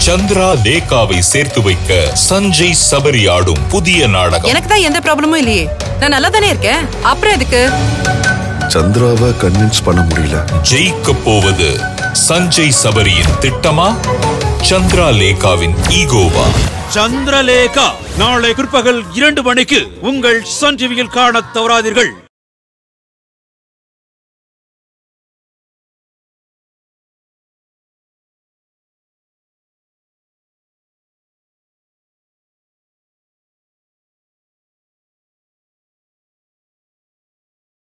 சந்திரா லேகாவை சேர்த்து வைக்க சஞ்சய் சபரி ஆடும் புதிய நாடகம். எனக்கு தான் எந்த ப்ராப்ளமும் இல்லையே, நான் நல்லா தானே இருக்கேன். அப்புறம் எதுக்கு சந்திராவை கன்வின்ஸ் பண்ண முடியல? ஜெயிக்க போவது சஞ்சய் சபரியின் திட்டமா, சந்திரா லேகாவின் ஈகோவா? சந்திரலேகா நாளை பிற்பகல் 2 மணிக்கு உங்கள் சன் டிவியில் காணத் தவறாதீர்கள்.